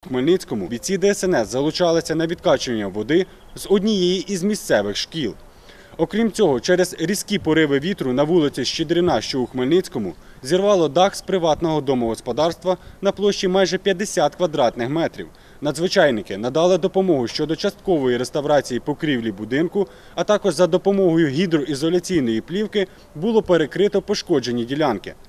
Хмельницькому бійці ДСНС залучалися на відкачування води з однієї із місцевих шкіл. Окрім цього, через різкі пориви вітру на вулиці Щедрина, що у Хмельницькому, зірвало дах з приватного домогосподарства на площі майже 50 квадратних метрів. Надзвичайники надали допомогу щодо часткової реставрації покрівлі будинку, а також за допомогою гідроізоляційної плівки було перекрито пошкоджені ділянки.